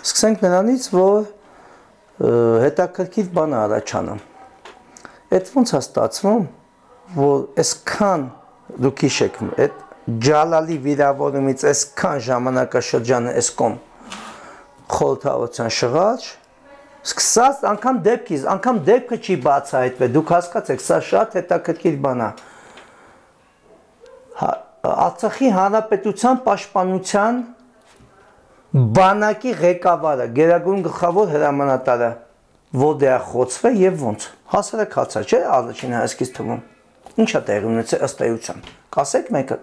Սկսենք նրանից, որ հետաքրքիր բան առաջանում։ Այդ ոնց է ստացվում, որ այսքան դուք հիշեք, այդ Ջալալի վիրավորումից այսքան ժամանակաշրջանը այս կողմ խորհրդավորության շղաջ, սկսած անգամ դեպքը չի բացահայտվել, դուք հասկացեք, սա շատ հետաքրքիր բան է։ Արցախի հանրապետության պաշտպանության բանակի ղեկավարը, գերագույն գլխավոր հրամանատարը, որտեղ է խոցվել եւ ոնց։ Հասարակ հացա, չէ՞, առաջին հայացքից թվում։ Ինչ է տեղի ունեցել ըստ էության։ Կասեք մեկը։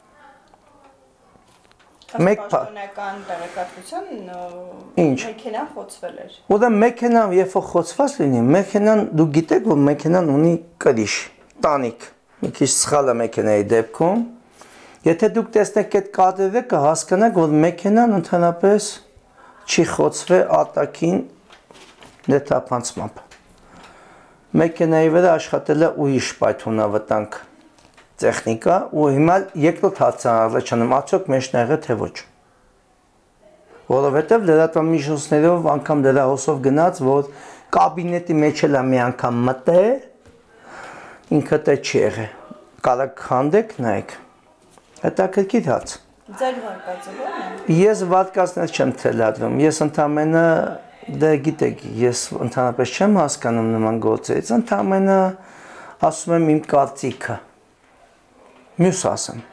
Մեկ պաշտոնական տեղեկատվության մեքենան խոցվել էր։ Որտեղ մեքենան երբ որ խոցված լինի, մեքենան դու գիտեք, որ մեքենան ունի կրիչ, տանիք։ Մի քիչ սխալ է մեքենայի դեպքում։ Եթե դուք տեսնեք այդ կադրերը, կհասկանաք, որ մեքենան ընդհանրապես չի խոցվել արտաքին նետապանցմամբ։ Մեքենայի վրա աշխատել է ուրիշ պայթյունավտանգ տեխնիկա, ու հիմա երկրորդ հարցն առաջանում, արդյոք մեջնեղը թե ոչ։ Որովհետև լրատվամիջոցներով անգամ դրա հոսով գնաց, որ կաբինետի մեջ էլ մի անգամ մտել, ինքը թե չի եղել։ Կարակ քանդեք, նայեք։ Հետաքրքիր հարց։ Ձեր վարկածը ո՞րն է։ Ես վարկածներ չեմ թելադրում։ Ես ընդամենը դե գիտեք, ես ընդհանրապես չեմ հասկանում նման գործերից, ընդամենը ասում եմ իմ կարծիքը։ Մյուս ասեմ։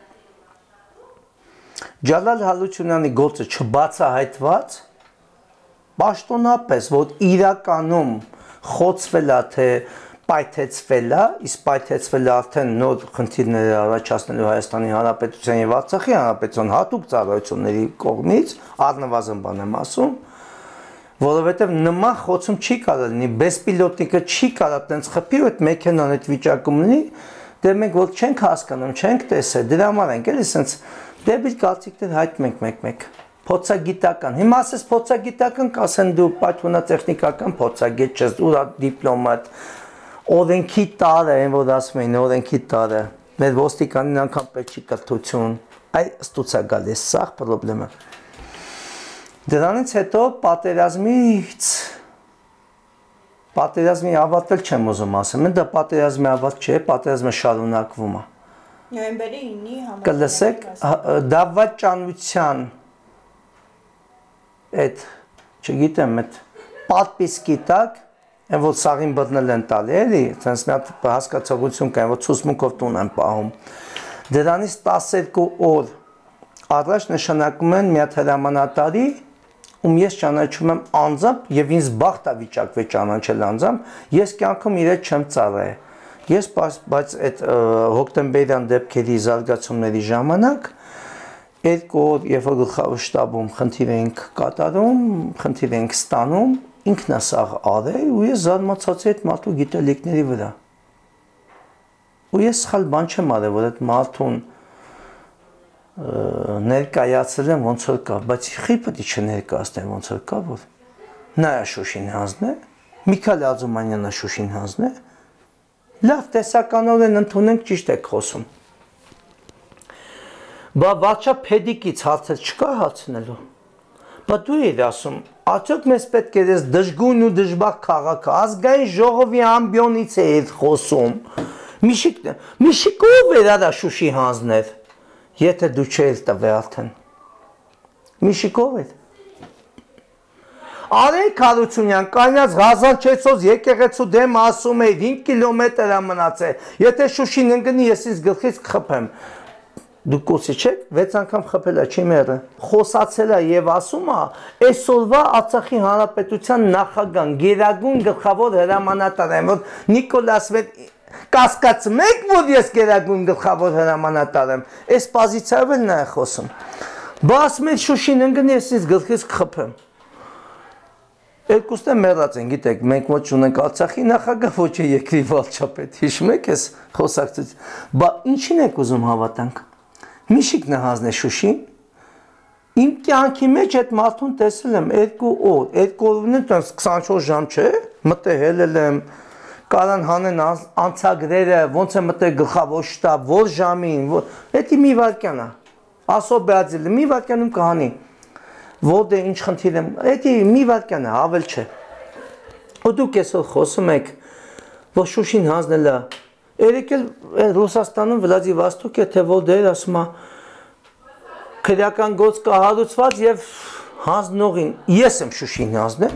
Ջալալ Հալուչյանի գործը չբացահայտված պաշտոնապես, որ իրականում խոցվել է թե պայթեցվել է, իսկ պայթեցվել է արդեն նոր խնդիրներ առաջացնելու Հայաստանի Հանրապետության եւ Արցախի Հանրապետության հատուկ ծառայությունների կողմից, առնվազն բան եմ ասում, որովհետեւ նման խոցում չի կարող լինի, բեսպիլոտնիկը չի կարող տենց խփի ու այդ մեքենան այդ վիճակում լինի, դե մենք որ չենք հասկանում, չենք տեսել, դրա համար ենք էլի սենց դեպի կարծիքներ հայտում ենք մեկ-մեկ։ Փոցագիտական։ Հիմա ասես փոցագիտական կասեն դու պայթյունատեխնիկական փոցագետ չես, ուրա դիպլոմատ, օրենքի տարը, այն որ ասում էին օրենքի տարը, մեր ոստիկանին անգամ պետք չի կրթություն, այ ստուց է գալիս, սա պրոբլեմը։ Դրանից հետո պատերազմի ավարտել չեմ ուզում ասեմ, դա պատերազմի ավարտ չէ, պատերազմը շարունակվում է։ Նոյեմբերի 9-ի համաձայնագրի Կլսեք, դավաճանության այդ, չգիտեմ, այդ պատպիսկի տակ, այն որ սաղին բռնել են տալի, էլի, ցենց մի հատ հասկացողություն կա, որ ցուսմունքով տուն են պահում։ Դրանից 12 օր առաջ նշանակում են մի հատ հրամանատարի, ում ես ճանաչում եմ անձամբ եւ ինձ բախտ է վիճակվել ճանաչել անձամբ, ես կյանքում իր հետ չեմ ծառայել։ Ես բայց այդ հոկտեմբերյան դեպքերի զարգացումների ժամանակ երկու օր երբ որ գլխավոր շտաբում խնդիր էինք կատարում, խնդիր էինք ստանում, ինքն է սաղ արել ու ես զարմացածի այդ մարդու գիտելիքների վրա։ Ու ես սխալ բան չեմ արել, որ այդ մարդուն ներկայացրել եմ ոնց որ կա, բայց խի պետք է չներկայացնեմ ոնց որ կա, որ նա է Շուշին հանձնել, Միքայել Ազումանյանը Շուշին հանձնել, լավ տեսականորեն ընդունենք ճիշտ եք խոսում։ Բա վարչապետիկից հարցը չկա հարցնելու։ Բա դու ես ասում, արդյոք մեզ պետք է դες դժգույն ու դժբախտ քաղաքը, ազգային ժողովի ամբիոնից է խոսում։ Միշիկով էր արա Շուշի հանձնել։ Եթե դու չէր տվել արդեն։ Միշիկով էր։ Արեգ Հարությունյան կանյաց 1600 եկեղեցու դեմ ասում է 5 կիլոմետր է մնացել։ Եթե Շուշին ընկնի, ես ինձ գլխից կխփեմ։ Դու կոսի չեք, 6 անգամ խփել է, չի մերը։ Խոսացել է եւ ասում է, այսօրվա Արցախի Հանրապետության նախագահ, գերագույն գլխավոր հրամանատար եմ, որ Նիկոլաս կասկածում եք, որ ես գերագույն գլխավոր հրամանատար եմ, այս պոզիցիայով էլ նա է խոսում։ Բա ասում են Շուշին ընկնի, ես ինձ գլխից կխփեմ։ Երկուսն էլ մեռած են, գիտեք, մենք ոչ ունենք Արցախի նախագահ, ոչ է երկրի վարչապետ, հիշում եք այս խոսակցություն։ Բա ինչին եք ուզում հավատանք։ Միշիկն է հանձնել Շուշին։ Իմ կյանքի մեջ այդ մարդուն տեսել եմ 2 օր, 2 օրն 24 ժամ չէ, մտել հելել եմ, կարան հանեն անցագրերը, ոնց է մտել գլխավոր շտաբ, որ ժամին, դա մի վայրկյան է։ Ասո բազիլը մի վայրկյանում կհանի։ որտե ինչ խնդիր եմ, դա մի վարքան է, ավել չէ։ Ու դուք այսօր խոսում եք, որ Շուշին հանձնել է, երեք էլ Ռուսաստանում Վլադիվոստոկ է, թե որտե ասում է քրեական գործ կա հարուցված եւ հանձնողին ես եմ Շուշին հանձնել։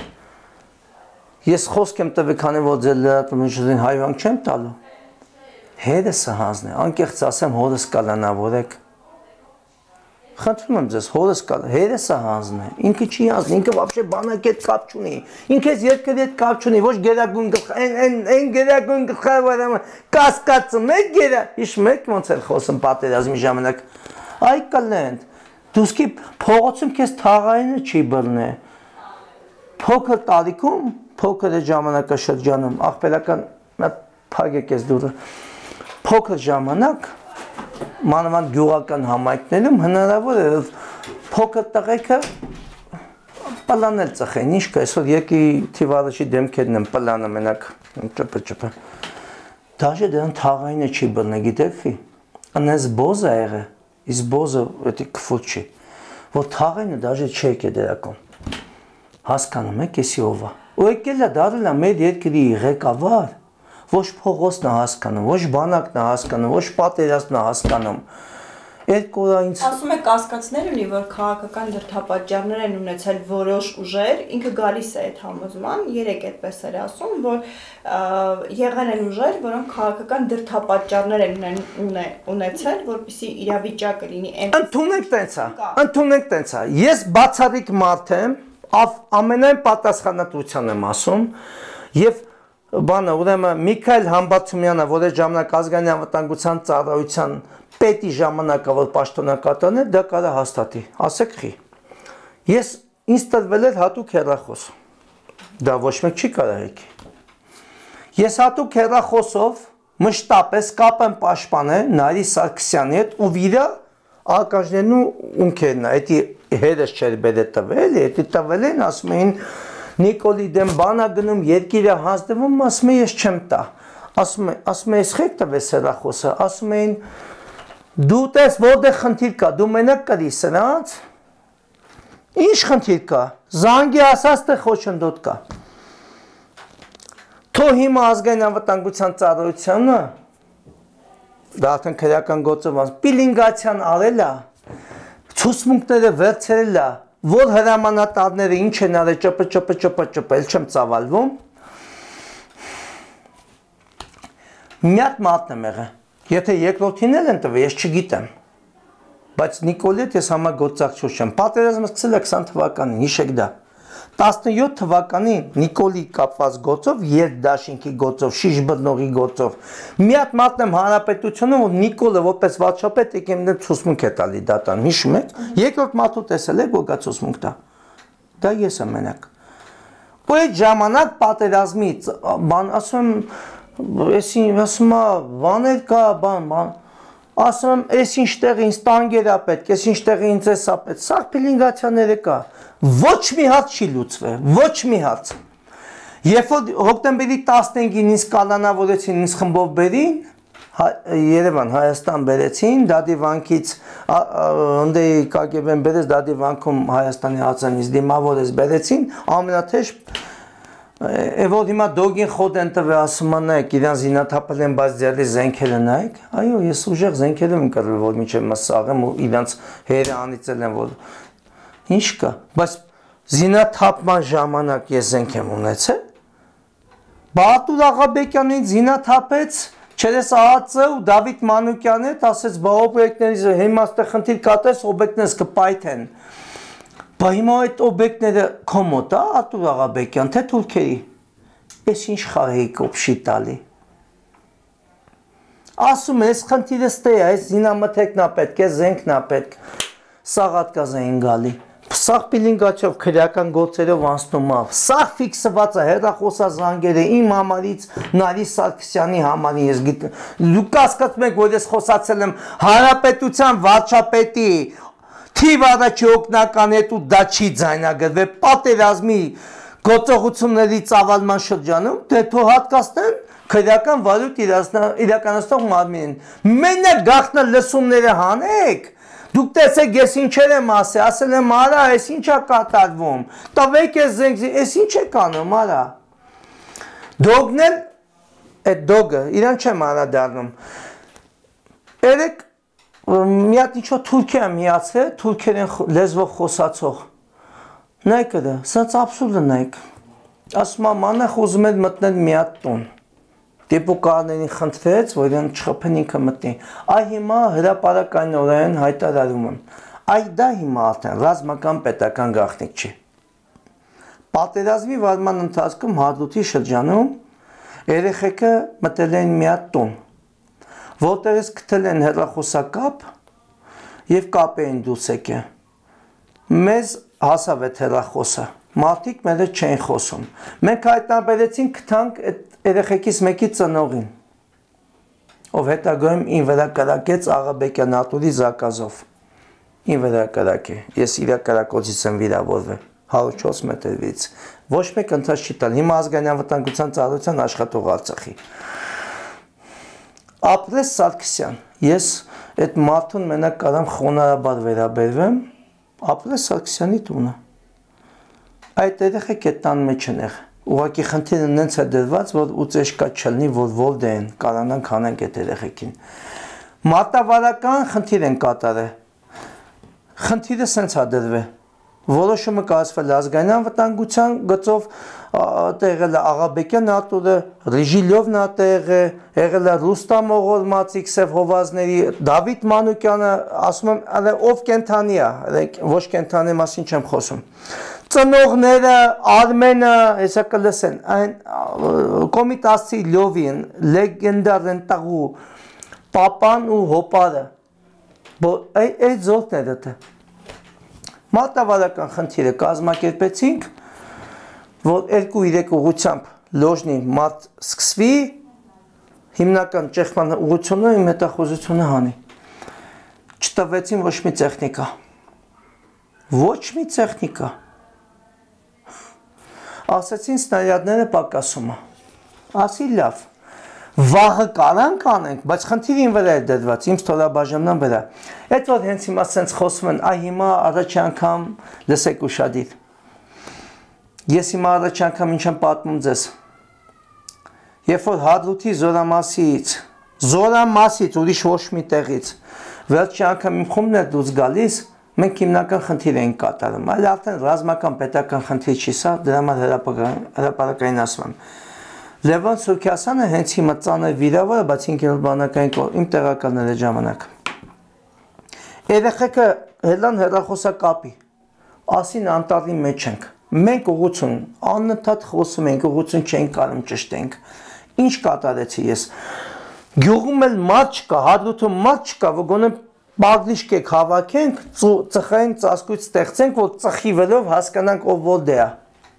Ես խոսք եմ տվել, քանի որ ձեր լրատվամիջոցին հայվան չեմ տալու։ Հետս հանձնել, անկեղծ ասեմ, հորս կալանավորեք։ Խնդրում եմ ձեզ, հորս կալ, հետս հանձնել։ Ինքը չի հանձնել, ինքը вообще բանակի հետ կապ չունի։ Ինքը երկրի հետ կապ չունի, ոչ գերագույն գլխ, այն գերագույն գլխավորը կասկածում եք գերա։ Իշ մեկ ոնց էր խոսում պատերազմի ժամանակ։ Այ կլենտ Դուսկի փողոցում քեզ թաղայինը չի բռնե։ Փոքր տարիքում, փոքր ժամանակաշրջանում, աղբերական փագեք ես դուրը։ Փոքր ժամանակ մանավանդ գյուղական համայնքներում հնարավոր է փոքր տղեկը պլանել ծխեն, ինչ կա, այսօր եկի թիվարաշի դեմքերն են պլանը մենակ ճպ։ Դաժե դրան թաղայինը չի բռնե, գիտեք, անես բոզ է եղել։ Իսկ բոզը էդի կֆուտ չի, որ թաղենը դաժե չեք է դրակում, հասկանում եք եսի ով է, ու եկել է դարել է մեր երկրի ղեկավար, ոչ փողոցն է հասկանում, ոչ բանակն է հասկանում, ոչ պատերազմն է հասկանում, երկու օր ինձ ասում է կասկածներ ունի, որ քաղաքական դրդապատճառներ են ունեցել որոշ ուժեր, ինքը գալիս է այդ համոզման, երեք այդպես էր ասում, որ եղել են ուժեր, որոնք քաղաքական դրդապատճառներ են ունեցել, որպեսզի իրավիճակը լինի ընդունենք տենց է, ես բացառիկ մարդ եմ, ամենայն պատասխանատվության եմ ասում, եւ բանը ուրեմն Միքայել Համբարձումյանը, որ այդ ժամանակ ազգային անվտանգության ծառայության պետի ժամանակը որ պաշտոնակատան է, դա կարա հաստատի, ասեք խի։ Ես ինձ տրվել էր հատուկ հեռախոս, դա ոչ մեկ չի կարա հեկի։ Ես հատուկ հեռախոսով մշտապես կապ եմ պաշտպանել Նարի Սարգսյանի հետ ու վիրա արկաժներն ու ունքերն է, էդի հերս չէր բերե տվել, էդի տվել են, ասում էին Նիկոլի դեմ բանա գնում, երկիրը հանձնվում, ասում է ես չեմ տա, ասում է ես խեք տվես հեռախոսը, ասում էին դու տես որտեղ խնդիր կա, դու մենակ կրի սրանց, ինչ խնդիր կա, զանգի ասած թե խոչընդոտ կա, թո հիմա ազգային անվտանգության ծառայությանը, դա արդեն քրեական գործով պիլինգացիան արել է, ցուցմունքները վերցրել է, որ հրամանատարները ինչ են արել ճպ, էլ չեմ ծավալվում, մի հատ մատն եմ եղել, եթե երկրորդին էլ են տվել, ես չգիտեմ, բայց Նիկոլի հետ ես համագործակցություն չեմ, պատերազմը սկսել է 20 թվականին, հիշեք դա, 17 թվականին Նիկոլի կապված գործով, երկդաշինքի գործով, շիշ բռնողի գործով, մի հատ մատն եմ հանրապետությունում, որ Նիկոլը որպես վարչապետ եկեմ դեմ ցուցմունք է տալի դատան, հիշում եք, երկրորդ մատու տեսել եք, որ գա ցուցմունք տա, դա ես եմ մենակ, ու այդ ժամանակ պատերազմի, բան ասում եմ, ասում է, բաներ կա, ասում եմ, ես ինչ տեղի ինձ տանգեր է պետք, ես ինչ տեղի ինձ ես է պետք, սաղ պիլինգացյաները կա, ոչ մի հատ չի լուծվել, ոչ մի հատ, երբ որ հոկտեմբերի 15-ին ինձ կալանավորեցին, ինձ խմբով բերին, Երևան, Հայաստան բերեցին, դադի վանքից, ընդեի կագեբեն բերեց, դադի վանքում Հայաստանի հացանից դիմավորես բերեցին, ամենաթեժ Որ հիմա դոգին խոտ են տվել ասում անայք, իրան զինաթափել են, բայց ձերի զենքերը նայեք, այո, ես ուժեղ զենքեր եմ կրվել, որ մինչև մասաղեմ ու իրանց հերը անիծել են, որ ինչ կա, բայց զինաթափման ժամանակ ես զենք եմ ունեցել, Բահատուր Աղաբեկյանին զինաթափեց, Չերես Ահացը ու Դավիթ Մանուկյանը հետ ասեց, բա օբյեկտներից հիմա ստեղ խնդիր կատես, օբյեկտներից կպայթեն Բա հիմա այդ օբյեկտները քո մոտ է, Արտուր Աղաբեկյան, թե թուրքերի, ես ինչ խաղեի կոպշի տալի։ Ասում ես խնդիրը ստե է, այս զինամթերքն է պետք, այս զենքն է պետք, Սաղաթկազային գալի, սաղ պիլինգաչով քրեական գործերով անցնում ավ, սաղ ֆիքսված է հեռախոսազանգերը իմ համարից Նարի Սարգսյանի համարին ես գիտեմ, դուք կասկածում եք, որ ես խոսացել եմ Հանրապետության վարչապետի թիվ առաջի օգնական հետ ու դա չի ձայնագրվել պատերազմի գործողությունների ծավալման շրջանում, դե թող հատկացնեն քրեական վարույթ իրականացնող մարմինին։ Մենակ գաղտնա լսումները հանեք, Դուք տեսեք ես ինչեր եմ ասել եմ արա, այս ինչա կատարվում։ Տվեք ես զենք, այս ինչ է կանում արա։ Դոգն էլ այդ դոգը, իրան չեմ անդրադառնում։ Երեք մի հատ ինչ-որ Թուրքիա միացել, թուրքերեն լեզվով խոսացող։ Նայեք դա, սենց աբսուրդը նայեք։ Ասում եմ անախ ուզում եմ մտնել մի հատ տուն։ Դեպուկարներին խնդրեց, որ իրեն չխփեն ինքը մտնի։ Այ հիմա հրապարակայնորեն հայտարարում եմ։ Այ դա հիմա արդեն ռազմական պետական գաղտնիք չի։ Պատերազմի վարման ընթացքում Հադրութի շրջանում երեխեքը մտել են մի հատ տուն, որտեղից գտել են հեռախոսակապ եւ կապ էին դուրս եկել։ Մեզ հասավ այդ հեռախոսը։ Մարդիկ մեր հետ չէին խոսում։ Մենք հայտնաբերեցինք գտանք այդ երեխեքից մեկի ծնողին, ով հետագայում ին վրա կրակեց Աղաբեկյան Արտուրի զակազով։ Ին վրա կրակե։ Ես իր կրակոցից եմ վիրավորվել 104 մետրից։ Ոչ մեկ ընթաց չի տալ։ Հիմա ազգային անվտանգության ծառայության աշխատող Արցախի։ Ապրես Սարգսյան։ Ես այդ մարդուն մենակ կարամ խոնարհաբար վերաբերվեմ, Ապրես Սարգսյանի տունը։ Այդ երեխեք այդ տան մեջ են եղել։ Ուղղակի խնդիրը նենց է դրված, որ ուծեշկա չլինի, որ Վոլդեն կարանանք հանենք այդ երեխեքին։ Մարտավարական խնդիր են կատարել։ Խնդիրը սենց է դրվել։ Որոշումը կայացվել ազգային անվտանգության գծով, եղել է Աղաբեկյան Արտուրը, Ռիժիլյովն եղել է Ռուստամ Օղորմածի Քսև Հովազների, Դավիթ Մանուկյանը, ասում եմ, ով կենթանի է, ոչ կենթանի մասին չեմ խոսում։ Ծնողները, Արմենը, հեսա կլսեն, այն Կոմիտասի Լյովին, լեգենդար են տաղու, Պապան ու Հոպարը, այդ զորքն է դտը։ Մարտավարական խնդիրը կազմակերպեցինք, որ 2-3 ուղղությամբ լոժնի մարտ սկսվի, հիմնական ճեղքման ուղղությունը իմ հետախուզությունը հանի։ Չտվեցին ոչ մի տեխնիկա։ Ոչ մի տեխնիկա։ Ասացին սնարյադները պակասում է։ Ասի լավ։ Վաղը կարանք անենք, բայց խնդիրին վրա է դրված, իմ ստորաբաժանման վրա։ Այդ որ հենց հիմա սենց խոսում են, այ հիմա առաջ անգամ լսեք ուշադիր։ Ես հիմա առաջ անգամ ինչ եմ պատմում ձեզ։ Երբ որ Հադրութի զորամասից, ուրիշ ոչ մի տեղից, վերջի անգամ իմ խումբն է դուրս գալիս, մենք հիմնական խնդիր ենք կատարում, այլ արդեն ռազմական պետական խնդիր չի սա, դրա համար հրապարակային ասում եմ։ Լևոն Սուրքիասյանը հենց հիմա ծանր վիրավոր է, բայց 5-րդ բանակային իմ տեղակալն էր ժամանակ։ Երեխեքը հելան հեռախոսակապի, ասին անտառի մեջ ենք։ Մենք ուղղություն, անընդհատ խոսում ենք, ուղղություն չենք կարում ճշտենք։ Ինչ կատարեցի ես։ Գյուղում էլ մարդ չկա, Հադրութում մարդ չկա, որ գոնե բաղդիշկեք հավաքենք, ծխային ծածկույց ստեղծենք, որ ծխի վրով հասկանանք ով Վոլդե է։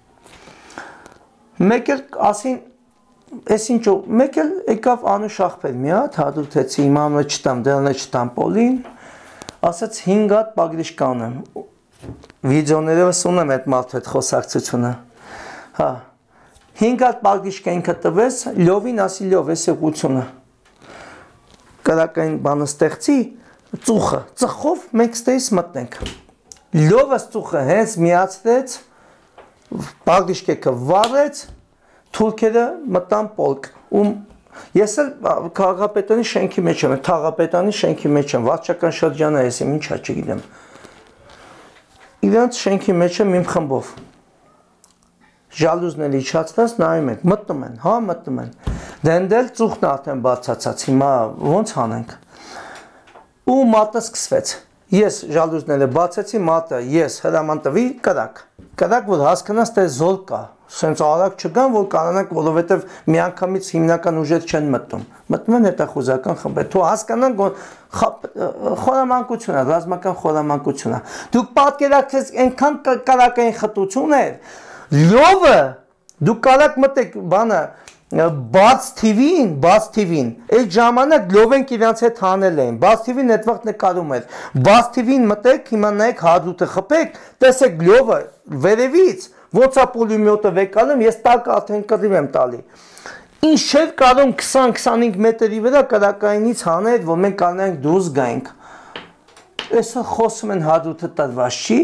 Մեկ էլ ասին Ես ինչ մեկ էլ եկավ Անուշ Ախպեր մի հատ հադրութեցի իմ անունը չտամ, դրանը չտամ Պոլին, ասաց 5 հատ բաղդիշկա ունեմ։ Վիդեոներս ունեմ այդ մարդու հետ խոսակցությունը։ Հա։ 5 հատ բաղդիշկա ինքը տվեց, Լյովին ասի Լյով, էս է ուղղությունը։ Կրակային բանը ստեղծի, ծուխը, ծխով մենք ստեից մտնենք։ Լյովը ծուխը հենց միացրեց, բաղդիշկեքը վառեց, թուրքերը մտան պոլկ, ես էլ քաղաքապետանի շենքի մեջ եմ, թաղապետանի շենքի մեջ եմ, վարչական շրջանը ես եմ, ինչա չգիտեմ։ Իրանց շենքի մեջ եմ իմ խմբով։ Ժալուզն էլ իջացված նայում ենք, մտնում են, հա մտնում են։ Դենդել ծուխն արդեն բարձացած, հիմա ոնց հանենք։ Ու մատը սկսվեց։ Ես ժալուզները բացեցի, մատը, ես հրաման տվի, կրակ, որ հասկանաս, թե զոլ կա։ Սենց արագ չգան, որ կանանակ, որովհետև միանգամից հիմնական ուժեր չեն մտնում։ Մտնում են հետախուզական խմբեր։ Թու հասկանանք, խորամանկություն է, ռազմական խորամանկություն է։ Դուք պատկերացրեք այնքան կարակային խտություն էր, Լյովը, դուք կարակ մտեք բանը, Բաց TV-ին, այդ ժամանակ Լյովենք իրանց հետ հանել էին, Բաց TV-ն այդ վաղտ նկարում էր, Բաց TV-ին մտեք, հիմա նայեք Հադրութը խփեք, տեսեք Լյովը վերևից, ոնց է պուլեմյոտը վեկալում, ես տակ արդեն կռիվ եմ տալի։ Ինչ չէր կարում 20-25 մետրի վրա կրակայինից հանել, որ մենք կարողանանք դուրս գայինք։ Այսօր խոսում են հադութը տրված չի։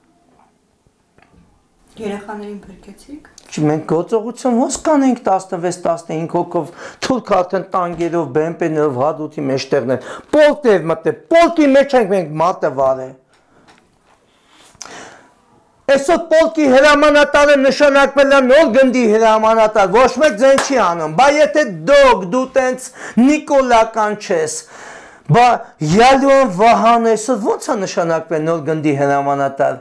Երեխաներին փրկեցիք։ Մենք գործողություն ոնց կանենք 16-15 հոգով թուրք արդեն տանգերով, բեմպերով հադութի մեջտեղն են։ Պոլկներ մտե, պոլկի մեջ ենք մենք մատը վարե։ Այսօր պոլկի հրամանատարը նշանակվել է նոր գնդի հրամանատար, ոչ մեկ ձեն չի անում, բա եթե դու տենց նիկոլական չես, բա Յալոն Վահան այսօր ոնց է նշանակվել նոր գնդի հրամանատար,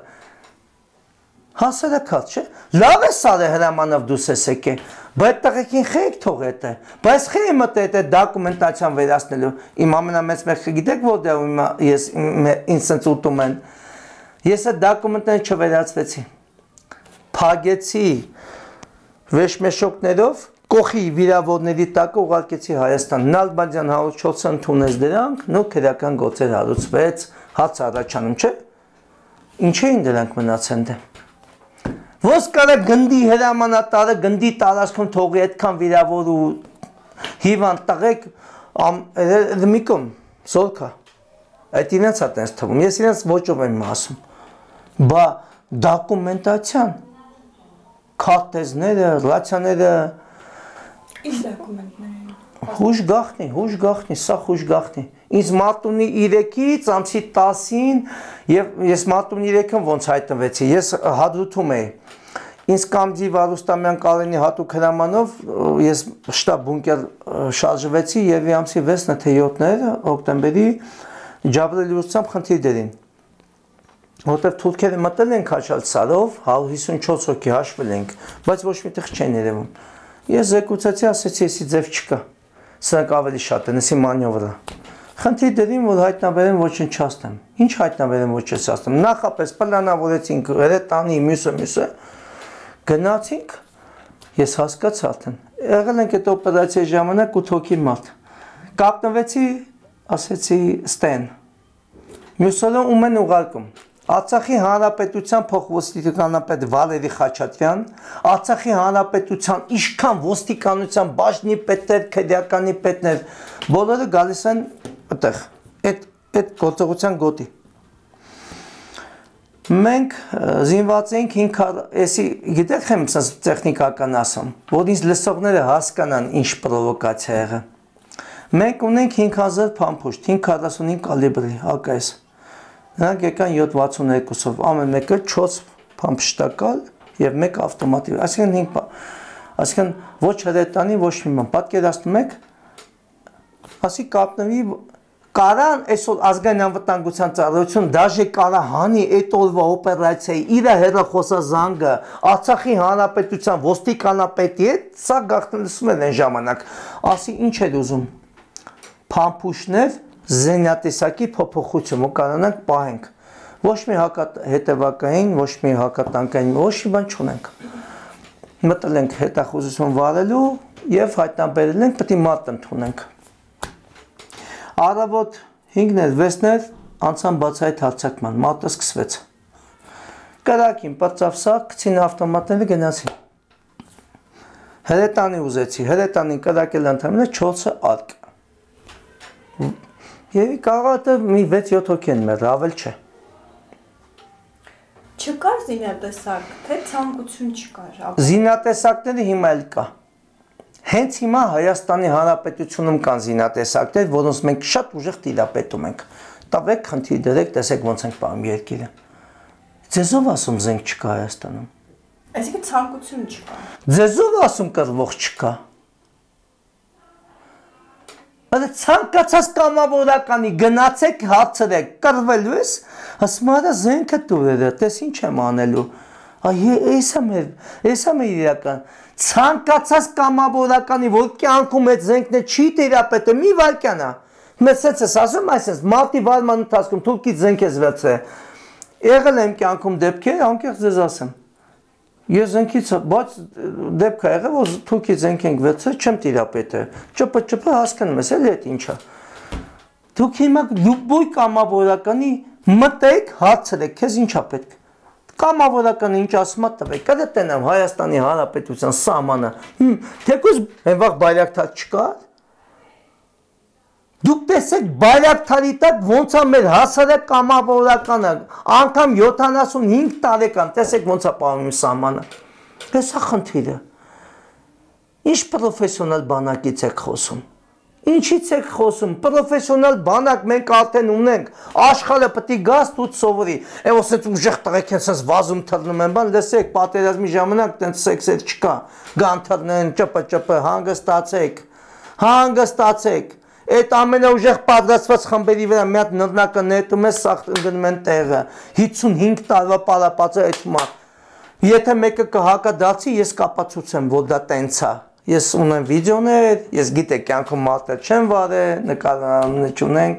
հասարակած չէ, լավ է սարը հրամանով դուս ես եկե, բա այդ տղեկին խեյք թող էտ է, բայց խեյ մտ է դակումենտացիան վերացնելու, իմ ամենամեծ մեղքը գիտեք որ ես ինձ սենց ուտում են, ես այդ դակումենտները չվերացվեցի, փագեցի վեշմեշոկներով, կողի վիրավորների տակը ուղարկեցի Հայաստան, Նալբանդյան հաղորդչոցը ընդունեց դրանք, նո քրական գործեր հարուցվեց, հաց առաջանում չէ, ինչ էին դրանք մնացեն դե։ Ոնց կարա գնդի հրամանատարը գնդի տարածքում թողի այդքան վիրավոր ու հիվանդ տղեկ Միկոմ սոլքա այդ իրենց է տենց թվում ես իրենց ոճով եմ ասում բա դոկումենտացիան քարտեզները ռացիաները Ինչ դոկումենտներ հուշ գախնի սա հուշ գախնի ինձ մարտունի 3-ից ամսի 10-ին եւ ես մարտունի 3-ին ոնց հայտնվեցի ես հադրութում էի Ինձ կամձի Վարուստամյան Կարենի հատուկ հրամանով ես շտաբ բունկեր շարժվեցի եւ ամսի 6-ն թե 7-ները հոկտեմբերի Ջաբրելի ուսությամբ խնդիր դերին։ Որտեւ թուրքերը մտել են Քաչալ սարով 154 հոգի հաշվել ենք, բայց ոչ միտեղ չեն երևում։ Ես զեկուցեցի, ասեցի, էսի ձև չկա։ Սրանք ավելի շատ են, էսի մանյովրը։ Խնդիր դերին, որ հայտնաբերեմ ոչնչացնեմ։ Ինչ հայտնաբերեմ ոչնչացնեմ։ Նախապես պլանավորեցինք Հրետանի մյուսը Գնացինք, ես հասկացա արդեն, եղել ենք այդ օպերացիայի ժամանակ 8 հոգի մարդ, կապնվեցի, ասեցի ստեն, մյուսը ում են ուղարկում, Արցախի Հանրապետության փոխոստիկանապետ Վալերի Խաչատրյան, Արցախի Հանրապետության իշխան ոստիկանության բաժնի պետեր, քրեականի պետներ, բոլորը գալիս են այդտեղ, այդ գործողության գոտի։ Մենք զինված ենք 500, էսի գիտեք եմ սենց տեխնիկական ասում, որ ինձ լսողները հասկանան ինչ պրովոկացիա եղը։ Մենք ունենք 5000 փամփուշտ, 545 կալիբրի ԱԿՍ։ Նրանք եկան 762-ով, ամեն մեկը 4 փամփշտակալ եւ 1 ավտոմատիկ, այսինքն ոչ հրետանի, ոչ մի բան, պատկերացնում եք, ասի կապնվի Կարան այսօր ազգային անվտանգության ծառայություն դաժե կարա հանի այդ օրվա օպերացիայի իր հեռախոսազանգը Արցախի Հանրապետության ոստիկանապետի հետ սա գաղտնիացում են այն ժամանակ ասի ինչ է ուզում փամփուշտներ զենյատեսակի փոփոխություն ու կանանանք պահենք ոչ մի հետևակային ոչ մի հակատանկային ոչ մի բան չունենք մտել ենք հետախուզություն վարելու եւ հայտնաբերել ենք պետք է մարդ ընդունենք Առավոտ 5-ներ, 6-ներ անցան բացահայտ հարձակման, մարտը սկսվեց։ Կրակին, պրծավ սա, կցին ավտոմատները գնացին։ Հրետանի ուզեցի, հրետանին կրակել ընդամենը 4-ը արկ։ Եվ կարողատը մի 6-7 հոգի են մեր, ավել չէ։ Չկար զինատեսակ, թե ցանկություն չկար։ Զինատեսակները հիմա էլ կա։ Հենց հիմա Հայաստանի Հանրապետությունում կան զինատեսակներ, որոնց մենք շատ ուժեղ տիրապետում ենք։ Տավեք, խնդիր դրեք, տեսեք ոնց ենք պահում երկիրը։ Ձեզով ասում զենք չկա Հայաստանում։ Այսինքն ցանկություն չկա։ Ձեզով ասում կռվող չկա։ Այդ ցանկացած կամավորականի գնացեք, հարցրեք, կռվելու ես, ասում արա զենքը տուրերը, տես ինչ եմ անելու։ Էսա մեր իրական ցանկացած կամավորականի որ կյանքում այդ զենքն չի տիրապետը մի վարքյանա մեծ ես ասում այսպես մարտի վարման ընթացքում թուրքի զենք ես վերցրել եղել եմ կյանքում դեպքեր անկեղծ ձեզ ասեմ ես զենքից բայց դեպք է եղել որ թուրքի զենք ենք վերցրել չեմ տիրապետել ճպ հասկանում ես էլի այդ ինչա դուք հիմա լուբոյ կամավորականի մտեք հարցրեք քեզ ինչա պետք Կամավորական ինչ ասում տվեք, կդե տենամ Հայաստանի Հանրապետության սահմանը, թեկուզ հենվաղ բայրակտար չկար, Դուք տեսեք Բայրակթարի տակ ոնց է մեր հասարակ կամավորականը, անգամ 75 տարեկան, տեսեք ոնց է պահում սահմանը։ Հեսա խնդիրը։ Ինչ պրոֆեսիոնալ բանակից եք խոսում։ Ինչից եք խոսում, պրոֆեսիոնալ բանակ մենք արդեն ունենք, աշխարհը պետք է գաս ու սովորի։ Եվ ասած ուժեղ տղեկ են sense վազում թռնում են, բան լսեք, պատերազմի ժամանակ տենց սեքսեր չկա։ Գան թռնեն, ճպ, հանգստացեք։ Այդ ամենաուժեղ պատրաստված խմբերի վրա մի հատ նռնակը նետում է, սաղ ընկնում են տեղը։ 55 տարվա պարապածը այդ մա։ Եթե մեկը կհակադարձի, ես կապացուցեմ, որ դա տենց է։ Ես ունեմ վիդեոներ, ես գիտեք կյանքում մարդը չեմ վարել, նկարներ չունենք։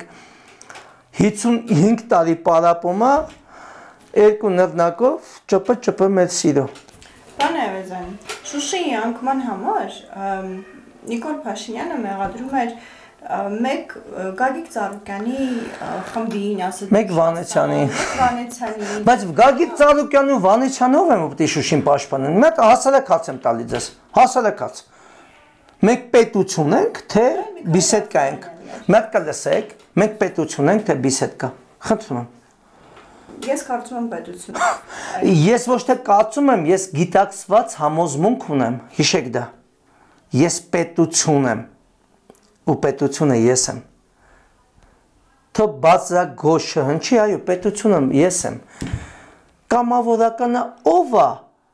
55 տարի պարապումը, երկու նռնակով, ճպ մեր սիրո։ Պարոն Այվազյան, Շուշիի անկման համար Նիկոլ Փաշինյանը մեղադրում էր մեկ Գագիկ Ծառուկյանի խմբին, ասած մեկ Վանեցյանի։ Բայց Գագիկ Ծառուկյանն ու Վանեցյանով եմ պետք է Շուշին պաշտպանեն։ Մեկ հասարակաց եմ տալի ձեզ, հասարակաց։ Մենք պետություն ենք, թե բիսեդկա ենք։ Մեկ կլսեք, մենք պետություն ենք, թե բիսեդկա։ Խնդրում եմ։ Ես կարծում եմ պետություն։ Ես ոչ թե կարծում եմ, ես գիտակցված համոզմունք ունեմ, հիշեք դա։ Ես պետություն եմ։ Ու պետությունը ես եմ։ Թող բացագոշը հնչի, այո, պետությունը ես եմ։ Կամավորականը ով է,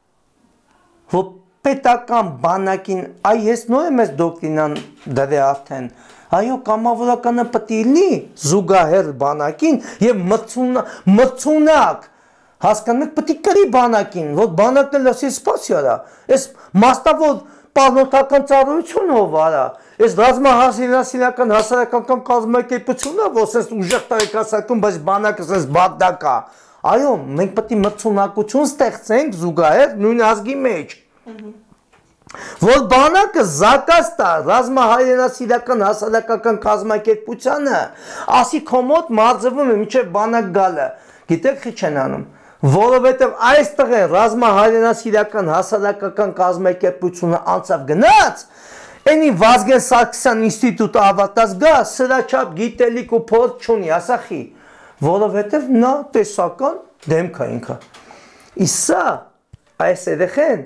որ պետական բանակին, այ ես նոր եմ ես դոկտրինան դրե արդեն, այո, կամավորականը պետք է լինի զուգահեռ բանակին եւ մրցունակ, հասկանում պետք է կրի բանակին, որ բանակն լսի սպասի արա, այս մաստավոր պարնոտական ծառայությունը ով արա, այս ռազմահասինական հասարակական կազմակերպությունը, որ սենց ուժեղ տարեկացակում, բայց բանակը սենց բադակ է, այո, մենք պետք է մրցունակություն ստեղծենք զուգահեռ նույն ազգի մեջ, որ բանակը զակած տա ռազմահայրենասիրական հասարակական կազմակերպությանը, ասի կոմոդ մարզվում է մինչև բանակ գալը, գիտեք խի չեն անում, որովհետև այստեղ է ռազմահայրենասիրական հասարակական կազմակերպությունը անցավ գնաց, Էնի Վազգեն Սարգսյան ինստիտուտ ավատած գա, սրա չափ գիտելիք ու փորձ չունի, ասախի, որովհետև նա տեսական դեմք է ինքը։ Իսա այս երեխեն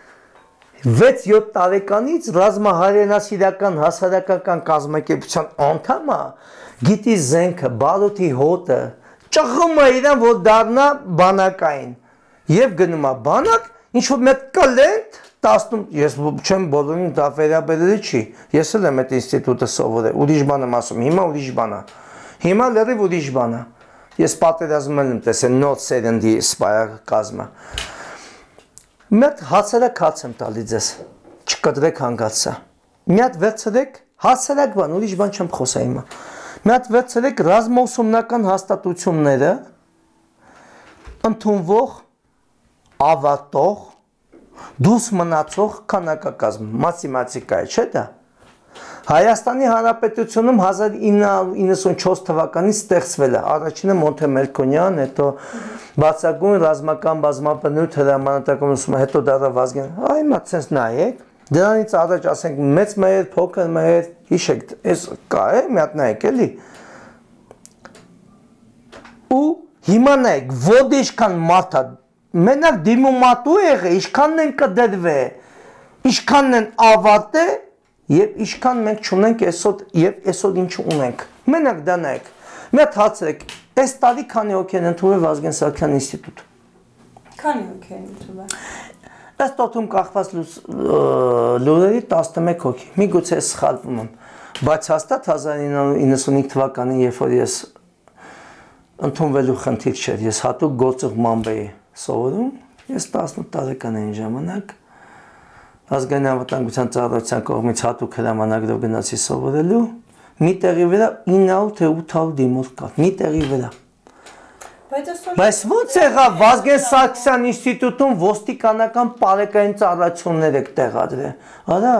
6-7 տարեկանից ռազմահայրենասիրական հասարակական կազմակերպության անդամ է, գիտի զենքը, բարոթի հոտը, ճղում է իրան, որ դառնա բանակային եւ գնում է բանակ, ինչ որ մեկ կլենտ ես չեմ բոլորին դա վերաբերելի չի, ես էլ եմ այդ ինստիտուտը սովորել, ուրիշ բան եմ ասում, հիմա ուրիշ բան է, հիմա լրիվ ուրիշ բան է, ես պատերազմում եմ տեսել նոր սերնդի սպայակազմը, մի հատ հասարակ եմ տալի ձեզ, չկտրեք հանգացա, մի հատ վերցրեք, հասարակ բան, ուրիշ բան չեմ խոսա հիմա, մի հատ վերցրեք ռազմաուսումնական հաստատությունները, ընդունվող, ավարտող, դուս մնացող քանակակազմ, մաթեմատիկա է, չէ՞ դա։ Հայաստանի Հանրապետությունում 1994 թվականից ստեղծվել է, առաջինը Մոնթե Մելքոնյան, հետո բացագույն ռազմական բազմաբնույթ հրամանատարական ուսումը, հետո դառա Վազգեն, այ մա ցենց նայեք, դրանից առաջ ասենք մեծ մայր, փոքր մայր, հիշեք, այս կա է, մի հատ նայեք էլի։ Ու հիմա նայեք, ոդ ինչքան մարդ է Մենակ դիմումատու եղե, ինչքանն են կդրվե, ինչքանն են ավատե և ինչքան մենք չունենք և այսօր ինչ ունենք, մենակ դա նայեք, մի հատ հացրեք, այս տարի քանի հոգի են ընդունվել Վազգեն Սարգսյան ինստիտուտ։ Քանի հոգի են ընդունվել։ Ըստ օդում կախված լուրերի 11 հոգի, միգուցե սխալվում եմ, բայց հաստատ 1995 թվականին, երբ որ ես ընդունվելու խնդիր չէր, ես հատուկ գործող մամբեի սովորում, ես 18 տարեկան էին ժամանակ, ազգային անվտանգության ծառայության կողմից հատուկ հրամանագրով գնացի սովորելու, մի տեղի վրա 900 թե 800 դիմորդ կար, մի տեղի վրա։ Բայց ոնց եղավ Վազգեն Սարգսյան ինստիտուտում ոստիկանական պարեկային ծառայություններ եք տեղադրել։ Արա,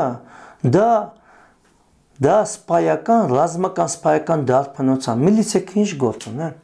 դա սպայական, ռազմական սպայական դարբնոց է, միլիցիայք ինչ գործ ունեն։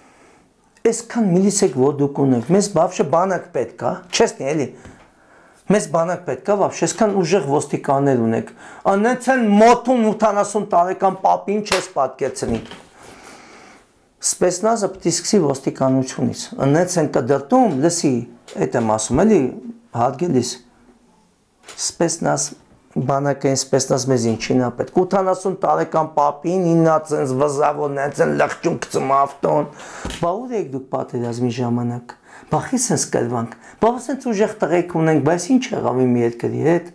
Այսքան միլիսեք որ դուք ունեք, մեզ բավշը բանակ պետք է, չեսնի էլի, Մեզ բանակ պետք է вообще, այսքան ուժեղ ոստիկաններ ունեք։ Անենց են մոտուն 80 տարեկան պապին չես պատկերցնի։ Սպեսնազը պետք է սկսի ոստիկանությունից։ Անենց են կդրտում, լսի, այդ եմ ասում, էլի, հարգելիս։ Սպեսնազ բանակային սպեսնազ մեզ ինչին է պետք։ 80 տարեկան պապին իննած են վզավոնած են լղջում գցում ավտոն։ Բա ուր եք դուք պատերազմի ժամանակ։ Բախի sense կրվանք։ Բա sense ուժեղ տղեկ ունենք, բայց ինչ եղավ իմ երկրի հետ։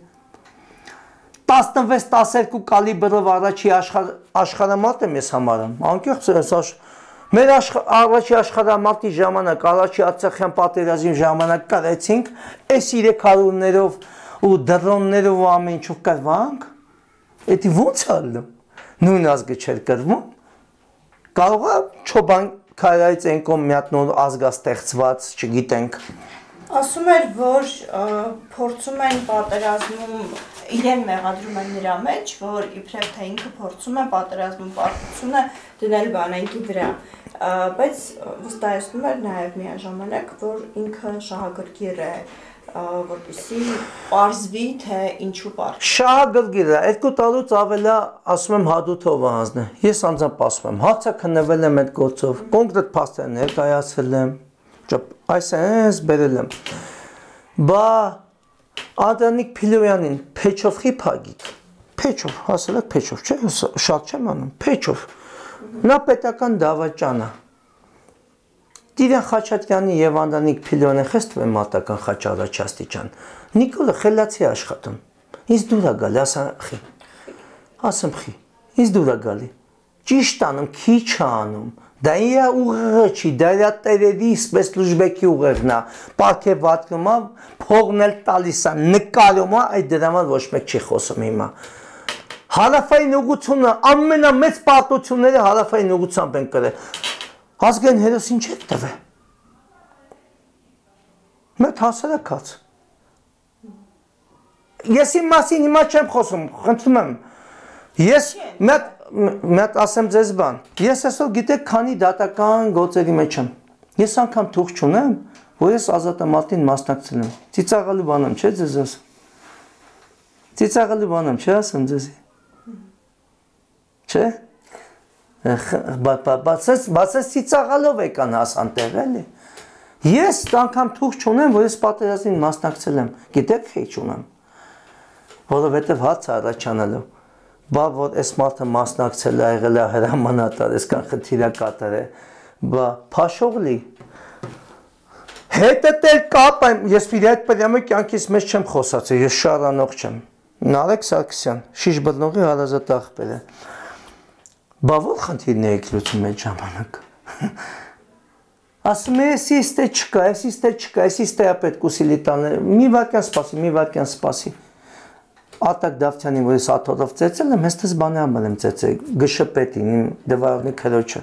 16-12 կալիբրով առաջի աշխարհամարտ եմ ես համարում։ Անկեղծ մեր առաջի աշխարհամարտի ժամանակ, առաջի Արցախյան պատերազմի ժամանակ կարեցինք, այս 300-ներով ու դրոններով ու ամեն ինչով կրվանք։ Էդի ո՞նց ալնում։ Նույն ազգը չէր կրվում։ Կարող է չոբան քայլայից են կողմ մի հատ նոր ազգաստեղծված, չգիտենք։ Ասում էր, որ փորձում են պատերազմում իրեն մեղադրում են նրա մեջ, որ իբրև թե ինքը փորձում է պատերազմում պարտությունը դնել բանակի վրա, բայց վստահեցնում էր նաև միաժամանակ, որ ինքը շահագրգիռ է, որպեսզի պարզվի, թե ինչու պարտություն։ Շահագրգիռ է, 2 տարուց ավելա, ասում եմ Հադութովը հանձն է։ Ես անձամբ ասում եմ, հացաքննվել եմ այդ գործով, կոնկրետ փաստեր ներկայացրել եմ, այսպես բերել եմ։ Բա Ադրանիկ Փիլոյանին փեչով խի փագիկ։ Փեչով, հասել եք փեչով, չէ՞, շատ չեմ անում, փեչով։ Նա պետական դավաճան է։ Տիրան Խաչատրյանի եւ Անդրանիկ Փիլոյանը խստում են մատական խաչ առաջաստիճան։ Նիկոլը խելացի աշխատում։ Ինձ դուր է գալի, ասեմ խի։ Ինձ դուր է գալի։ Ճիշտ անում, քիչ անում։ Դա իա ուղղը չի, դա իա տերերի սպեսլուժբեկի ուղերն է, պարքեվատկում է, փողն էլ տալիս է, նկարում է, այդ դրամալ ոչ մեկ չի խոսում հիմա։ Հարավային ուղղությունը, ամենամեծ պարտությունները հարավային ուղղությամբ են կրել։ Ազգային հերոսին չեք տվել։ Մեկ հասարակած։ Ես իմ մասին հիմա չեմ խոսում, խնդրում եմ։ Ես մեկ ասեմ ձեզ բան, ես այսօր գիտեք քանի դատական գործերի մեջ եմ, ես անգամ թուղթ չունեմ, որ ես ազատամարտին մասնակցել եմ, ծիծաղալու բան եմ, չէ ձեզ ասում, ծիծաղալու բան եմ, չէ ասեմ ձեզի, չէ, բացես ծիծաղալով եկան հասան տեղ էլի, ես անգամ թուղթ չունեմ, որ ես պատերազմին մասնակցել եմ, գիտեք խի չունեմ, որովհետև հաց առաջանալու Բա որ այս մարդը մասնակցել է եղել է հրամանատար, այսքան խնդիրակատար է, բա փաշողլի, հետը տել կապ եմ, ես իր այդ պրյամը կյանքիս մեջ չեմ խոսացել, ես շարանող չեմ, Նարեկ Սարգսյան, շիշ բլնողի հարազատ աղբեր է, բա որ խնդիրն եք լուծում այդ ժամանակ, ասում է, ես իստե չկա, պետք ուսիլի տանել, մի վարկյան սպասի, Ատակ Դավթյանին, որ ես աթոռով ծեծել եմ, հենց բանի համար եմ ծեծել, գշպետին, իմ դվարանի քրոջը։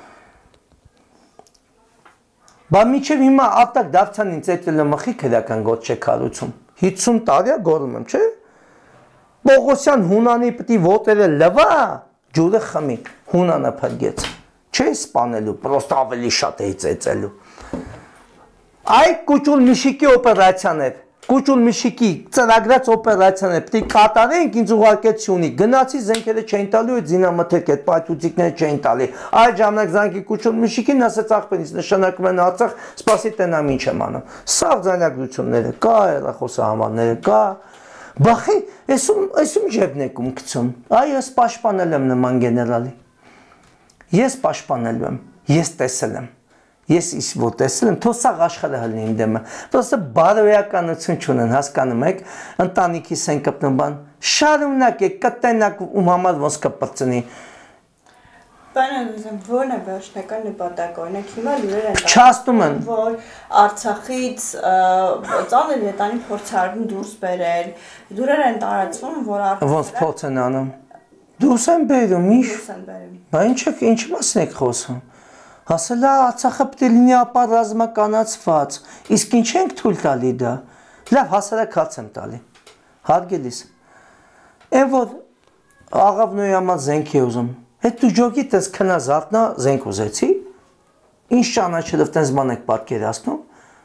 Բա մինչև հիմա Ատակ Դավթյանին ծեծելը մխի քրական գործ չեք հարուցում։ 50 տարի է գոռում եմ, չէ՞։ Պողոսյան Հունանի պիտի ոտերը լվա, ջուրը խմի, Հունանը փրկեց։ Չէ սպանելու, պրոստը ավելի շատ էի ծեծելու։ Այ Կուճուլ Միշիկի օպերացիան էր։ Կուճուլ Միշիկի ծրագրած օպերացիան է, պետք է կատարենք, ինձ ուղարկեցի գնացի զենքերը չէին տալու, այդ զինամթերք, այդ պայթուցիկները չէին տալի։ Այդ ժամանակ զանգի Կուճուլ Միշիկին, ասեց աղբերից նշանակում են Արցախ, սպասի տենամ ինչ եմ անում։ Սաղ ձայնագրությունները կա, հեռախոսահամարները կա։ Բախի, այսում ջեբն եք գցում։ Այ ես պաշտպանել եմ նման գեներալի։ Ես պաշտպանել եմ, ես տեսել եմ։ Ես որ տեսել եմ, թող սաղ աշխարհը հլնի իմ դեմը, պրոստը բարոյականություն չունեն, հասկանում եք, ընտանիքիս են կպնում բան, շարունակ եք, կտենակ ում համար ոնց կպրծնի։ Բանալիզմ, որն է վերջնական նպատակը, օրինակ հիմա լուրեր են Չաստում են, որ Արցախից ծանր ետանի փորձարկում դուրս բերել, լուրեր են տարածվում, որ ոնց փորձ են անում։ Դուրս են բերում, ինչ։ Բա ինչ մասն եք խոսում։ Ասել է Արցախը պետք է լինի ապառազմականացված, իսկ ինչ ենք թույլ տալի դա։ Լավ հասարակած եմ տալի։ Հարգելիս։ Այն որ աղավնոյի համար զենք է ուզում։ Այդ դու ջոգի տես քնազատնա զենք ուզեցի։ Ինչ ճանաչելով տես բան եք պատկերացնում։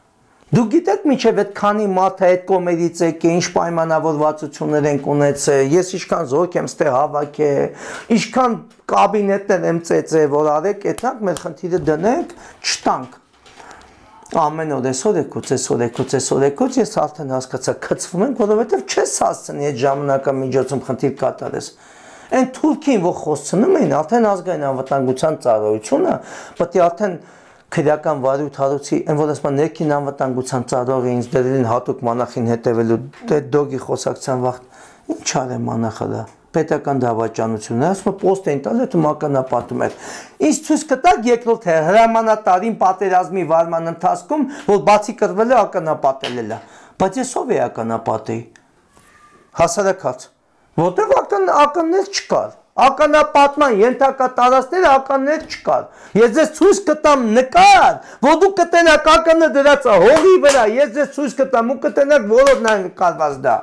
Դուք գիտեք միջև այդ քանի մարդը այդ կողմերից եկե, ինչ պայմանավորվածություններ են ունեցել, ես ինչքան զորք եմ ստե հավաքել, ինչքան կաբինետներ եմ ծեծել, որ արեք, այդանք մեր խնդիրը դնենք, չտանք։ Ամեն օր այսօր ես արդեն հասկացա քծվում եմ, որովհետև չես հասցնի այդ ժամանակամիջոցում խնդիր կատարես։ Այն Թուրքին, որ խոսցնում էին, արդեն ազգային անվտանգության ծառայությունը, պետք է արդեն քրեական վարույթ հարուցի, այն որ ասում ներքին անվտանգության ծառայողը ինձ դերել են հատուկ մանախին հետևելու, դե դոգի խոսակցության վաղ, ինչ արեմ մանախը դա։ Պետական դավաճանությունը, ասում պոստ են տալ, հետո ականապատում էր։ Ինչ ցույց կտակ երկրորդ հրամանատարին պատերազմի վարման ընթացքում, որ բացի կրվել է ականապատել է։ Բայց ես ով է ականապատեի։ Հասարակած, որտեղ ականներ չկար։ Ականապատման ենթակա տարածքները ականներ չկար։ Ես ձեզ ցույց կտամ նկար, որ դուք կտենաք ականը դրած հողի վրա, ես ձեզ ցույց կտամ ու կտենաք որովն է նկարված դա։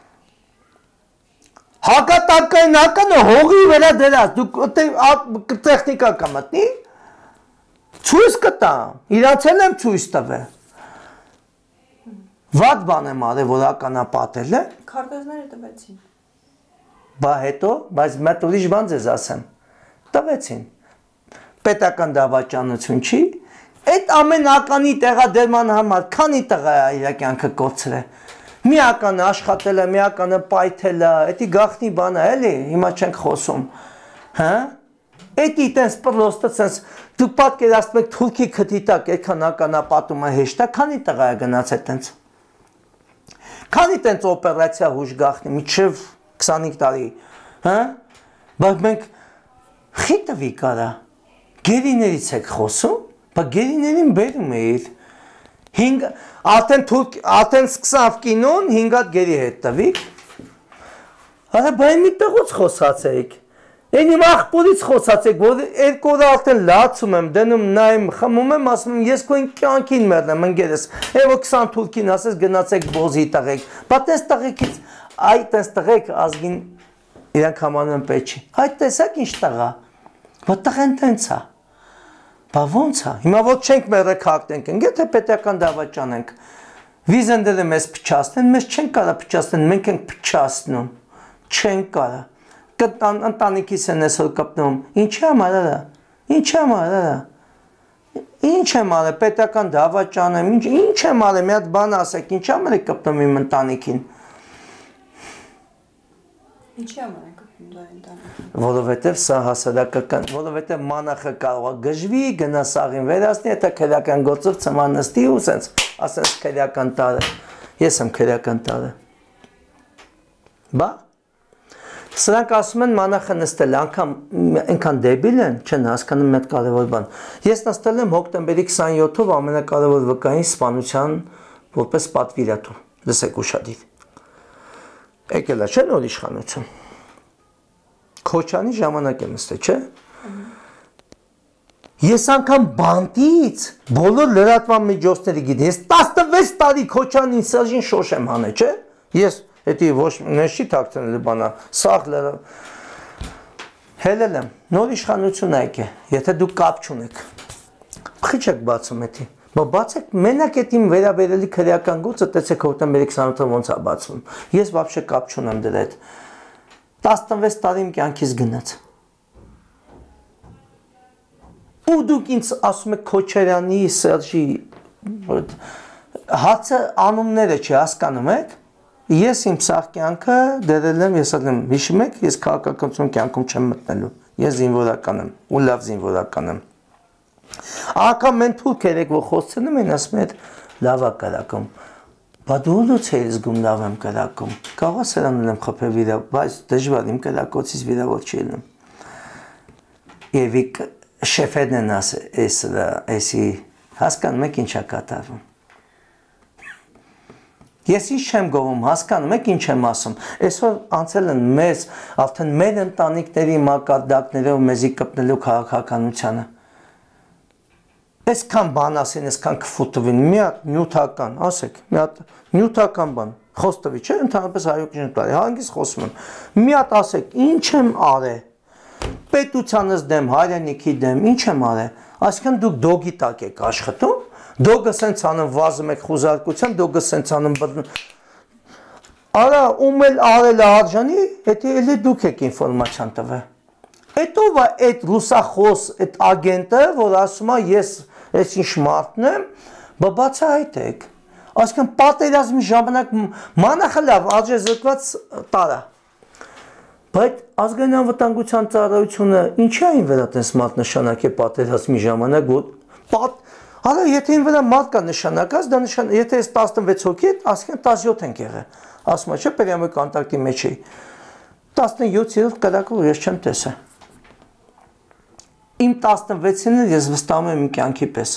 Հակատակային ականը հողի վրա դրած, դուք տեխնիկա կմտնի, ցույց կտամ, իրանցել եմ ցույց տվել։ Վատ բան եմ արել, որ ականապատել է։ Քարտեզները տվեցին։ Բա հետո, բայց մեկ ուրիշ բան ձեզ ասեմ, տվեցին, պետական դավաճանություն չի, այդ ամեն ականի տեղադրման համար, քանի տղա է իր կյանքը կորցրել, մի ականը աշխատել է, մի ականը պայթել է, էդի գաղտնի բան է, էլի, հիմա չենք խոսում, հա, էդի տենց պրոստը ցենց, դուք պատկերացնում եք Թուրքի քթի տակ, այդքան ականապատումը հեշտ է, քանի տղա է գնացել տենց, քանի տենց օպերացիա հուշ գաղտնի, միջև 25 տարի, հա, բայց մենք խիտվի կարա, գերիներից եք խոսում, բայց գերիներին բերում էիր, արդեն սկսավ կինոն, 5 հատ գերի հետ տվիք, հարա բայ մի տեղոց խոսացեիք, են իմ աղբորից խոսացեք, որ երկու օր արդեն լացում եմ, դնում նայում, խմում եմ, ասում եմ, ես քո կյանքին մեռնեմ, ընկերս, որ 20 թուրքին ասես գնացեք բոզի տղեկ, բայց այս տղեկից այդ այս տղեկ ազգին իրանք համանում են պետք չի, այդ տեսակ ինչ տղա, որ տղեն տենց է, բա ոնց է, հիմա որ չենք մերը քարտենք ենք, եթե պետական դավաճանենք, վիզենդերը մեզ փչացնեն, մեզ չեն կարա փչացնեն, մենք ենք փչացնում, չենք կարա, ընտանիքիս են այսօր կպնում, ինչ եմ արել, ինչ եմ արել, պետական դավաճան եմ, ինչ եմ արել, մի հատ բան ասեք, ինչ եմ արել կպնում իմ ընտանիքին, Ինչի՞ համար են կպնում դա ընտանիքին։ Որովհետև սա հասարակական, որովհետև մանախը կարող է գժվի, գնա սաղին վերացնի, հետո քրեական գործով ծմա նստի ու սենց, ասես քրեական տարը, ես եմ քրեական տարը։ Բա, սրանք ասում են մանախը նստել, այնքան դեբիլ են, չեն հասկանում մեծ կարևոր բան։ Ես նստել եմ հոկտեմբերի 27-ով ամենակարևոր վկային սպանության որպես պատվիրատու, լսեք ուշադիր։ Եկել է, չէ՞ նոր իշխանություն։ Քոչանի ժամանակ եմ նստել, չէ՞։ Ես անգամ բանտից բոլոր լրատվական միջոցների գիտեմ։ Ես 16 տարի Քոչանին Սերժին շոշ եմ հանել, չէ՞։ Ես էդի ոչ նշի թաքցնել բանա, սաղ լրա։ Հելել եմ, նոր իշխանություն եկե, եթե դուք կապ չունեք։ Խիչ եք բացում էդի։ Բացեք մենակ այդ իմ վերաբերելի քրեական գործը տեսեք հոկտեմբերի 28-ը ոնց է բացվում։ Ես вообще կապ չունեմ դրա հետ։ 16 տարի իմ կյանքից գնաց։ Ու դուք ինձ ասում եք Քոչարյանի, Սերժի հացը անունները չի հասկանում եք։ Ես իմ սաղ կյանքը դերել եմ, ես ասեմ, հիշում եք, ես քաղաքականություն կյանքում չեմ մտնելու։ Ես զինվորական եմ, ու լավ զինվորական եմ։ Ակամ մեն թուրք երեք, որ խոսցնում են, ասում են, լավ է կրակում, բա դու ոնց էիր զգում լավ եմ կրակում, կարող է սրանն եմ խփել վիրավ, բայց դժվար իմ կրակոցից վիրավոր չի լինում։ Եվ շեֆերն են էսի, հասկանում եք ինչ է կատարվում։ Ես ինչ չեմ գովում, հասկանում եք ինչ եմ ասում, այսօր անցել են մեզ, արդեն մեր ընտանիքների մակարդակներով մեզի կպնելու քաղաքականությանը։ Այսքան բան ասեն, այսքան կֆուտվին, մի հատ նյութական, ասեք, մի հատ նյութական բան, խոստովի, չէ, ընդհանրապես հայոց տարի, հանգիստ խոսում եմ, մի հատ ասեք, ինչ եմ արել, պետությանս դեմ, հայրենիքի դեմ, ինչ եմ արել, այսինքն դուք դոգի տակ եք աշխատում, Դոգը սենց անում վազում եք խուզարկությամբ, դոգը սենց անում Արա ում էլ արել արժանի, հետո էլի դուք եք ինֆորմացիան տվել։ Հետո վա այդ ռուսախոս, այդ ագենտը, որ ասում է ես այս ինչ մարդն եմ, բացահայտեք։ Այսինքն պատերազմի ժամանակ մանախը լավ արժե զրկված տարա։ Բայց ազգային անվտանգության ծառայությունը ինչի այն վրա տես մարդ նշանակե պատերազմի ժամանակ Արա եթե այն վրա մարդ կա նշանակած, դա եթե ես 16 հոգի է, ասկեն 17 ենք եղել։ Ասում է չէ, պերյամոյ կոնտակտի մեջ էի։ 17-րդ կրակով ես չեմ տեսել։ Իմ 16-ին ես վստահում եմ իմ կյանքի պես։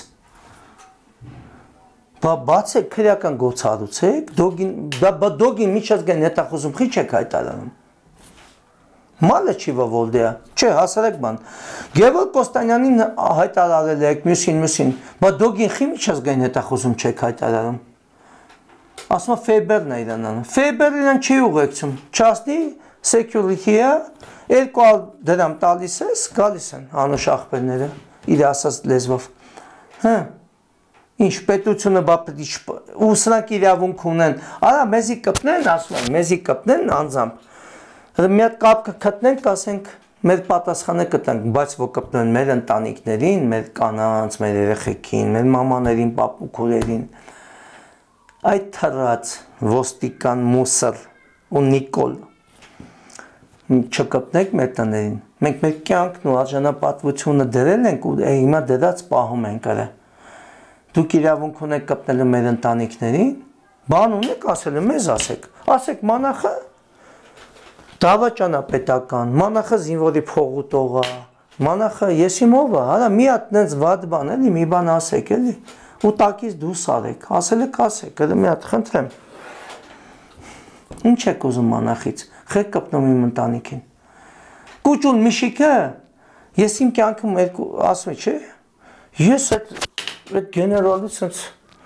Բացեք քրեական գործառույցեք, դոգին միջազգային հետախուզում խի չեք հայտարարում։ Մալը չի վոլդեա, չէ, հասարակ բան։ Գևորգ Կոստանյանին հայտարարել եք, մյուսին, բա դոգին խի միջազգային հետախուզում չեք հայտարարում։ Ասում է Ֆեյբերն է իրան անում։ Ֆեյբերը իրան չի ուղեկցում։ Չասնի security-ը 200 դրամ տալիս ես, գալիս են անուշ ախպերները, իր ասած լեզվով։ Հա։ Ինչ պետությունը բապտիչ ու սրանք իրավունք ունեն։ Արա մեզի կպնեն, ասում են, մեզի կպնեն անձամբ։ Մի հատ կապ կգտնենք, ասենք, մեր պատասխանը կտանք, բայց որ կպնեն մեր ընտանիքներին, մեր կանանց, մեր երեխեքին, մեր մամաներին, պապուքուրերին։ Այդ թռած ոստիկան Մուսր ու Նիկոլ չկպնենք մեր տներին։ Մենք մեր կյանքն ու արժանապատվությունը դրել ենք ու հիմա դրած պահում ենք արա։ Դուք իրավունք ունեք կպնելու մեր ընտանիքներին, բան ունեք ասելու մեզ ասեք մանախը դավաճանապետական, մանախը զինվորի փողուտողա, մանախը ես իմ ով է, հարա մի հատ նենց վատ բան էլի, մի բան ասեք էլի, ու տակից դուրս արեք, ասել եք ասեք, մի հատ խնդրեմ։ Ինչ եք ուզում մանախից, խեք կպնում իմ ընտանիքին։ Կուճուն Միշիկը, ես իմ կյանքում ասում է, չէ, ես այդ գեներալից սենց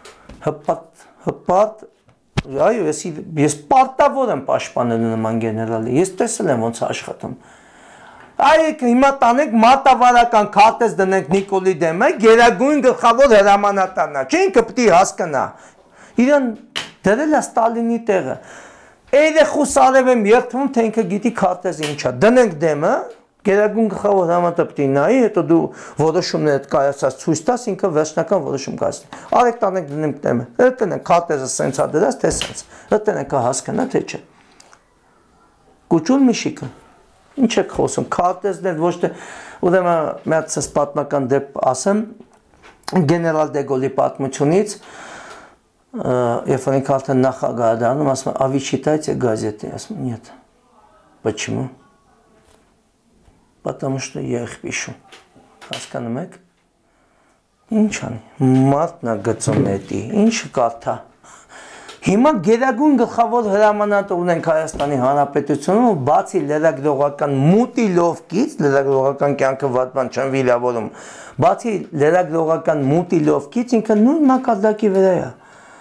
հպատ, այո, ես պարտավոր եմ պաշտպանել նման գեներալի, ես տեսել եմ ոնց աշխատում։ Այեք հիմա տանենք մատավարական քարտեզ դնենք Նիկոլի դեմը, գերագույն գլխավոր հրամանատարն է, չէ ինքը պիտի հասկանա։ Իրան դրել է Ստալինի տեղը։ Երեխու սարև եմ երթվում, թե ինքը գիտի քարտեզը ինչ է։ Դնենք դեմը, գերագույն գլխավոր հրամանատար պիտի նայի, հետո դու որոշումներդ կայացած ցույց տաս, ինքը վերջնական որոշում կայացնի։ Արեք տանենք դնենք դեմը։ Դնենք քարտեզը սենց է դրած, թե սենց։ Դնենք հասկանա թե չէ։ Կուճուն Միշիկը։ Ինչ եք խոսում, քարտեզներ ոչ թե ուրեմն մի հատ ցես պատմական դեպք ասեմ գեներալ Դեգոլի պատմությունից երբ որ ինքը արդեն նախագահ դառնում ասում է «А вы читаете газеты?» Ասում եմ «Нет». Почему? Потому что я их пишу. Հասկանում եք? Ինչ անի, մարդն է գծում էդի, ինչ կարդա։ Հիմա գերագույն գլխավոր հրամանատար ունենք Հայաստանի Հանրապետությունում ու բացի լրագրողական մուտիլովկից, լրագրողական կյանքը վատ բան չեմ վիրավորում, բացի լրագրողական մուտիլովկից ինքը նույն մակարդակի վրա է։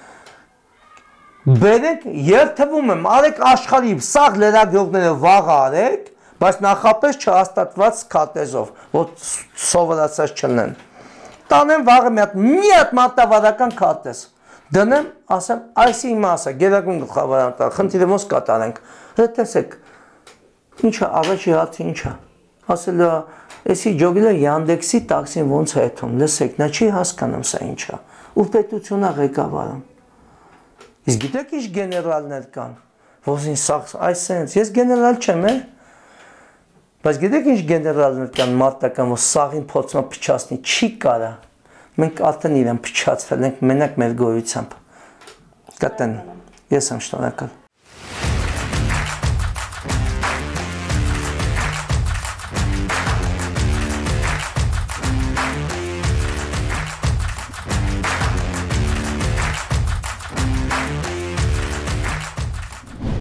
Բերեք, երթվում եմ, արեք աշխարհի սաղ լրագրողները վաղ արեք, բայց նախապես չհաստատված քարտեզով, որ սովորացած չլինեն։ Տանեմ վաղը մի հատ մարտավարական քարտեզ։ Դնեմ, ասեմ, այսի իմասը, գերագույն գլխավորանտար, խնդիրը ոնց կատարենք։ Տեսեք, ինչա, առաջի հարցը ինչա։ Ասել է, էսի ջոգիլը Յանդեքսի տաքսին ոնց է եթում, լսեք, նա չի հասկանում սա ինչա։ Ու պետությունն է ղեկավարում։ Իսկ գիտեք ինչ գեներալներ կան, որ այս սենց, ես գեներալ չեմ, բայց գիտեք ինչ գեներալներ կան մարտական, որ սաղին փոցմա փչացնի, չի կարա։ Մենք արդեն իրան փչացվել ենք մենակ մեր գոյությամբ։ Կտեն, ես եմ շնորհակալ։